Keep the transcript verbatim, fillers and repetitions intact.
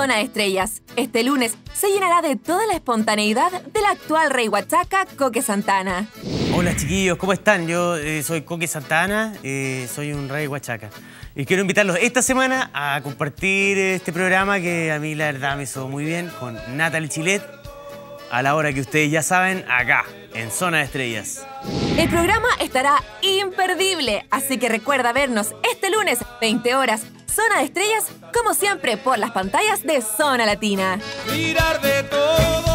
Zona de Estrellas. Este lunes se llenará de toda la espontaneidad del actual rey huachaca, Coque Santa Anna. Hola chiquillos, ¿cómo están? Yo eh, soy Coque Santa Anna, eh, soy un rey huachaca. Y quiero invitarlos esta semana a compartir este programa que a mí la verdad me hizo muy bien con Natalie Chilet, a la hora que ustedes ya saben, acá, en Zona de Estrellas. El programa estará imperdible, así que recuerda vernos este lunes, veinte horas, Zona de Estrellas, como siempre, por las pantallas de Zona Latina. Mirar de todo.